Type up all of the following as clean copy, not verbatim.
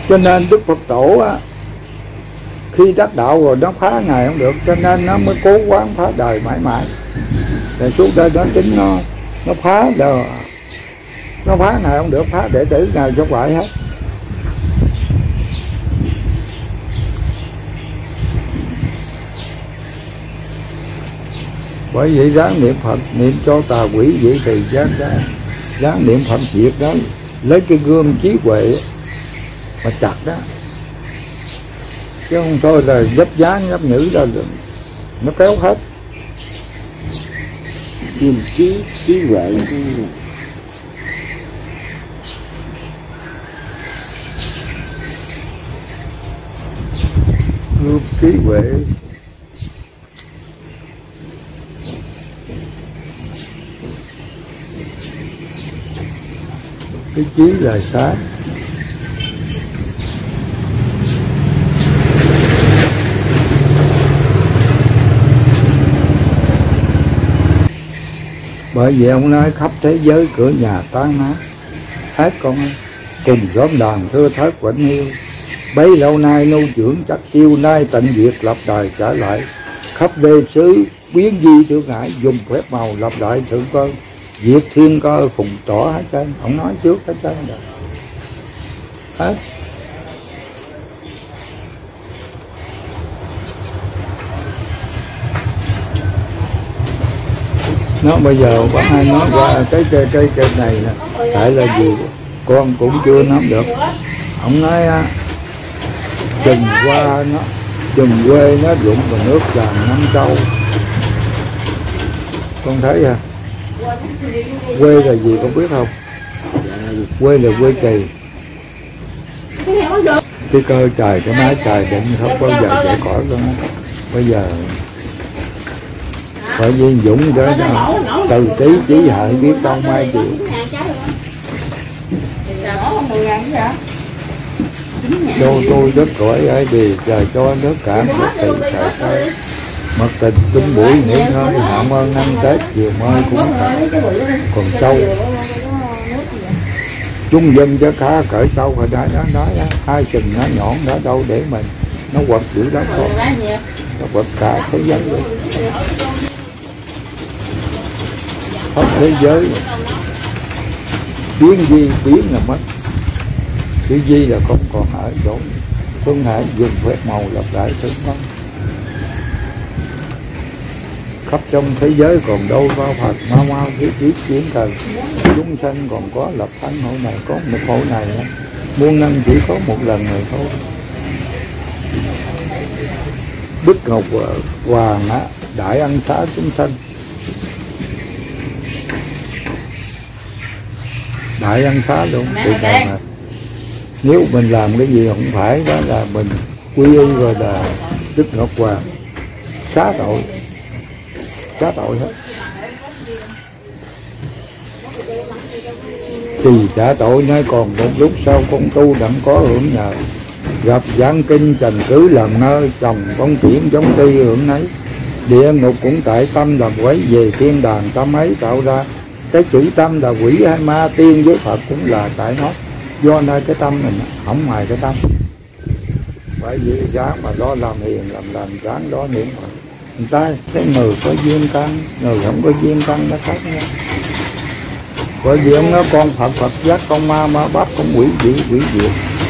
Cho nên Đức Phật Tổ á, khi đắc đạo rồi nó phá Ngài không được, cho nên nó mới cố quán phá đời mãi mãi. Rồi suốt đây nó tính nó phá đời, nó phá Ngài không được, phá đệ tử Ngài cho phải hết. Bởi vậy ráng niệm Phật, niệm cho tà quỷ vậy thì ráng niệm Phật diệt đó, lấy cái gươm trí huệ mà chặt đó, chứ không thôi là dấp dáng dấp nhữ ra nó kéo hết. Gươm trí huệ. Gươm trí huệ. Cái trí là sáng. Bởi vì ông nói khắp thế giới cửa nhà tan nát, hết con ơi, trình gom đàn thưa thớt vẫn yêu. Bấy lâu nay nô trưởng chắc chiêu, nay tận diệt lập đời trở lại. Khắp đê xứ biến di thượng hải, dùng phép màu lập lại thượng cơ. Diệt thiên cơ phùng tỏ hết trơn. Ông nói trước hết trơn rồi. Hết. Nó bây giờ có ai nói qua cái này nè, tại là gì con cũng chưa nắm được. Ông nói chừng qua nó, chừng quê nó dụng vào nước tràn năm châu. Con thấy à, quê là gì con biết không? Quê là quê kỳ. Cái cơ trời, cái mái trời định không bao giờ chạy khỏi con. Bây giờ phải viên dũng đó, từ tí chí hại biết đâu mai chịu. Đô tôi đất cõi ấy thì trời cho nước cảm một tỷ trời cây. Mật tình chung buổi nghỉ ngơi, hạng ơn năm Tết chiều mai cũng thật. Còn trâu chung dân cho cá cởi trâu hồi đó hai chừng nó nhọn đó đâu để mình nó quật dữ đó thôi, nó quật cả thế giới luôn. Hết thế giới biến di biến là mất, cái di là không còn ở chỗ. Phương Hải dùng phép màu lập lại thứ vong. Khắp trong thế giới còn đâu bao Phật mau cái trí chiến cần. Chúng sanh còn có lập thánh hội này, có một hội này đó. Muôn năm chỉ có một lần này thôi. Đức Ngọc Hoàng đại ân xá chúng sanh, đại ân xá luôn. Nếu mình làm cái gì không phải đó là mình quy y rồi là Đức Ngọc Hoàng xá tội hết. Thì trả tội nói còn một lúc sau con tu đặng có hưởng nhờ. Gặp giảng kinh trần cứ làm ngơ, chồng con chuyển giống ti hưởng nấy. Địa ngục cũng tại tâm làm quấy, về thiên đàng tâm ấy tạo ra. Cái chữ tâm là quỷ hay ma, tiên với Phật cũng là tại nó. Do nơi cái tâm mình không ngoài cái tâm. Bởi vì ráng mà lo làm hiền làm lành, ráng đó niệm Phật. Người ta cái người có duyên căn, người không có duyên căn nó khác nhau. Bởi vì ông nói con Phật Phật giác, con ma ma bắt, con quỷ diệt.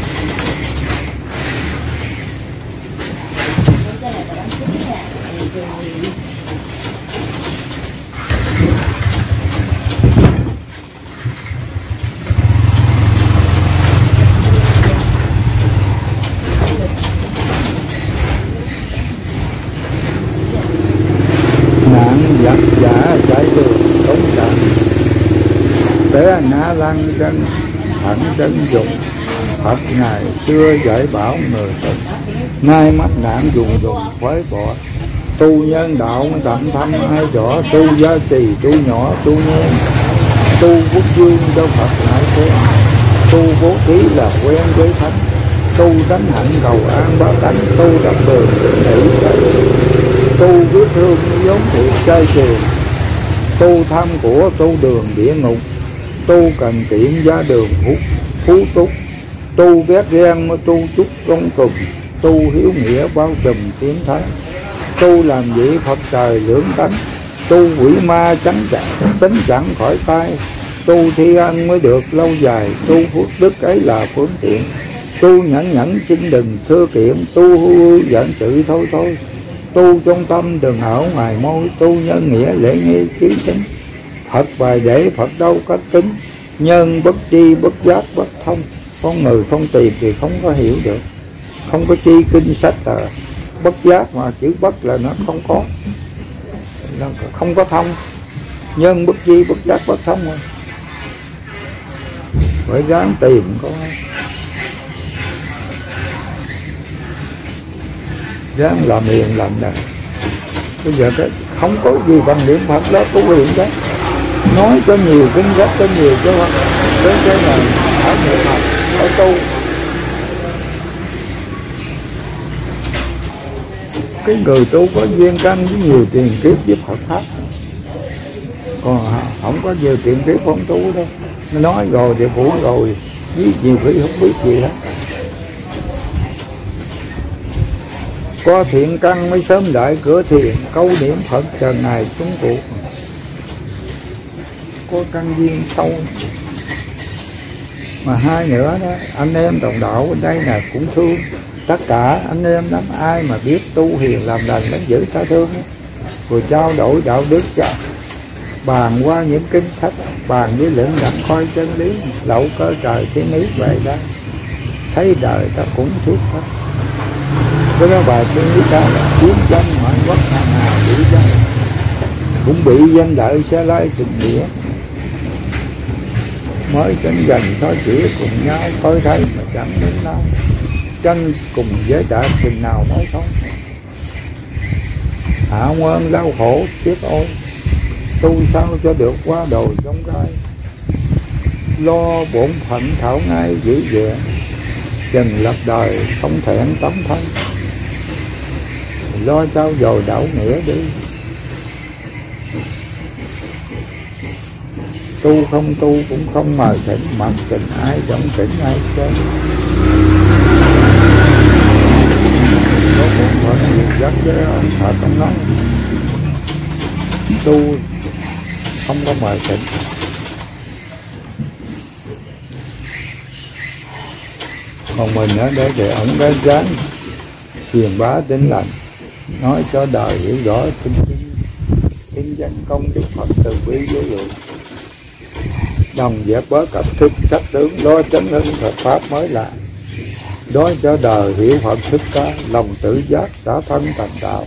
Giặc giả trái đường tống trạng, té ngã lăn chân thẳng chân dùng. Phật ngày xưa dạy bảo người thật, nay mắt nạn dùng phối bỏ. Tu nhân đạo tận thâm hai rõ, tu gia trì tu nhỏ tu nhẹ. Tu quốc dương cho Phật lại thế, tu bố thí là quen với thánh. Tu tánh hạnh cầu an bá tánh, tu đắp đường hỷ trời. Tu biết thương giống thiệt chơi trường, tu tham của tu đường địa ngục. Tu cần kiệm gia đường phú túc, Tu ghét ghen mà tu chúc công cùng, tu hiếu nghĩa bao trùm tiến thái, tu làm vị Phật trời lưỡng tánh, tu quỷ ma tránh tính chẳng khỏi tay, tu thi ân mới được lâu dài, tu phước đức ấy là phương tiện, tu nhẫn nhẫn xin đừng thưa kiện, tu hư giận sự thôi thôi, tu trong tâm đừng ở ngoài môi, tu nhân nghĩa lễ nghi trí tính, Phật bài để Phật đâu cách tính, nhân bất tri bất giác bất thông. Con người không tìm thì không có hiểu được, không có chi kinh sách là bất giác, mà chữ bất là nó không có thông, nhân bất tri bất giác bất thông rồi. Phải ráng tìm có, ráng làm hiền làm đời. Bây giờ cái không có gì bằng niệm Phật đó, tu hiền đó, nói cho nhiều kinh sách cho nhiều cho cái là phải niệm Phật, phải tu. Cái người tu có duyên căn với nhiều tiền kiếp với Phật pháp, còn không có nhiều tiền kiếp không tu đâu. Nói rồi thì phủ rồi, với nhiều khi không biết gì hết. Có thiện căn mới sớm đại cửa thiền, câu niệm Phật chờ ngày chúng cụ. Có căn duyên sâu. Mà hai nữa đó, anh em đồng đạo ở đây là cũng thương tất cả anh em lắm. Ai mà biết tu hiền làm lành nó giữ tha thương ấy. Rồi trao đổi đạo đức cho, bàn qua những kinh sách, bàn với lĩnh đặng coi chân lý, lậu cơ trời thiên ý về đó, thấy đời ta cũng suốt hết. Cái đó bài thiên lý ta là chiến tranh ngoại quốc hàng hà bị danh, cũng bị danh lợi xe lai tình nghĩa, mới tranh giành thôi chỉ cùng nhau coi thấy mà chẳng đến nào, tranh cùng với trả tình nào mới không. Hạ nguyên đau khổ tiếc ôi, tu sao cho được qua đồi trong gai, lo bổn phận thảo ngay giữ vẹn, chừng lập đời không thẹn tấm thân, lo trao dồi đạo nghĩa đi. Tu không tu cũng không mời thỉnh, mặc tình ai trọng thỉnh ai chết. Có bổn phận việc giác với ông thợ không nói, tu không có mời thỉnh. Còn mình ở đây thì ông đã dám truyền bá tính lành, nói cho đời hiểu rõ kinh danh công đức Phật từ bi vô lượng, đồng dẹp bớt cập thức sách tướng, lo chấn hưng Phật pháp mới là, nói cho đời hiểu Phật thích ca, lòng tự giác đã thân thành đạo.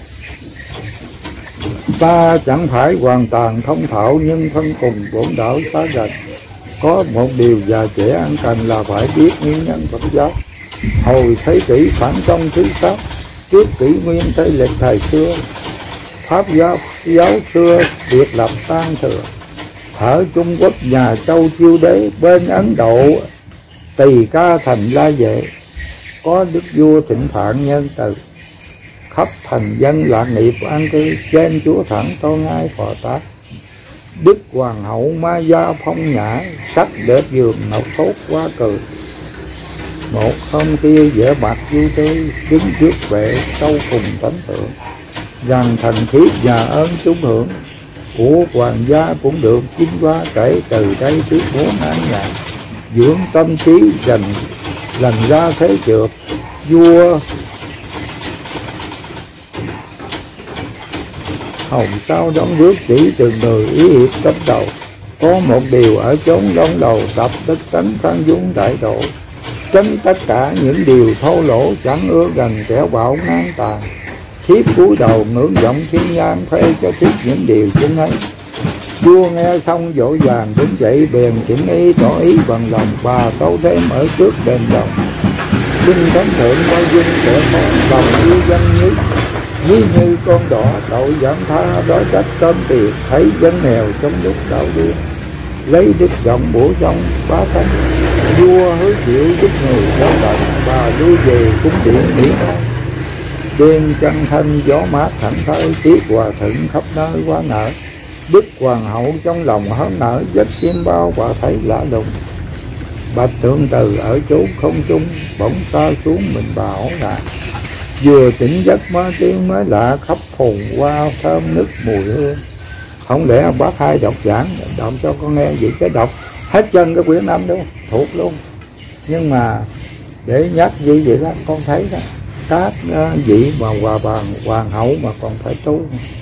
Ta chẳng phải hoàn toàn thông thạo, nhưng phân cùng bổn đạo phá rạch. Có một điều già trẻ ăn cần là phải biết nguyên nhân Phật giáo. Hồi thế kỷ phản công thứ pháp, trước kỷ nguyên Tây lịch thời xưa, Pháp giáo xưa biệt lập tan thừa. Ở Trung Quốc nhà Châu Chiêu Đế, bên Ấn Độ Tỳ Ca thành La Vệ, có đức vua thịnh phạn nhân từ, khắp thành dân lạc nghiệp an cư, trên chúa thẳng to ngai phò tác. Đức hoàng hậu Ma Gia phong nhã, sắc đẹp giường ngọc thốt quá cười. Một hôm kia vẻ mặt vui tươi, đứng trước vệ sâu cùng tánh tượng, rằng thành thiết và ơn chúng hưởng của hoàng gia cũng được chính qua. Kể từ đây trước muốn an nhàn, dưỡng tâm trí dành lành ra thế trượt. Vua hồng sao đón bước chỉ từng người ý hiệp cấp đầu, có một điều ở chốn đón đầu, tập đức tánh khoan dung đại độ, tránh tất cả những điều thô lỗ, chẳng ưa gần kẻo bạo ngang tàn. Thiếp cúi đầu ngưỡng vọng thiên nhang, phê cho thiếp những điều chứng ấy. Vua nghe xong vội vàng đứng dậy, bèn chỉnh ý tỏ ý bằng lòng, bà tấu thêm ở trước đền đồng. Xin thánh thượng bao dung kẻ khó, lòng yêu danh nhất, ví như con đỏ tội giảm tha, đói trách cơm tiền, thấy dân nghèo trong lúc đảo điên, lấy đức rộng bổ trong bá tánh. Vua hứa chịu giúp người giáo tận, bà lui về cung điện nghỉ ngơi. Đêm trăng thanh gió mát thảnh thơi, tiết hòa thịnh khắp nơi quá nở. Đức hoàng hậu trong lòng hớn nở, giấc chim bao bà thấy lạ lùng. bạch thượng từ ở chỗ không trung, bỗng ta xuống mình bảo là vừa tỉnh giấc mơ tiếng mới lạ, khắp hồn hoa thơm nức mùi hương. Không lẽ ông bác hai đọc giảng đọc cho con nghe vậy, cái đọc hết chân cái quyển 5 đâu thuộc luôn. Nhưng mà để nhắc như vậy đó, con thấy đó, các vị mà hoàng hậu mà còn phải tu,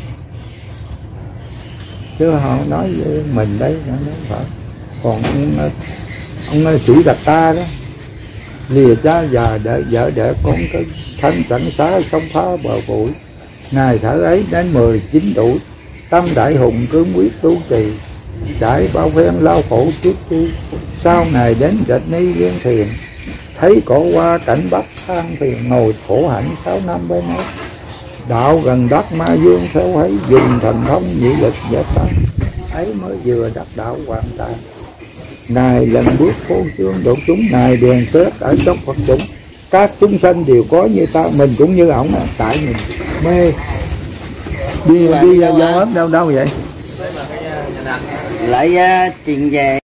chứ họ nói với mình đấy, nó nói phải. Còn ông Sĩ Đạt Ta đó, lìa cha già đợi vợ đẻ con cái thân cảnh xá sông phá bờ bụi, ngày thở ấy đến 19 tuổi, tâm đại hùng cương quyết tu trì, trải bao phen lao khổ trước chi, sau này đến Trạch Ni Viên Thiền, thấy cỏ hoa cảnh bắc than phiền, ngồi khổ hạnh 6 năm bên ấy, đạo gần đất ma dương theo ấy, dùng thần thông nhị lực dẹp tan, ấy mới vừa đắc đạo hoàn toàn. Ngài lần bước phố chương độ chúng, ngài đèn xét ở trong Phật chúng, các chúng sanh đều có như ta, mình cũng như ổng, tại mình mê. Đi ra dấu ớt đâu vậy? Lại trình về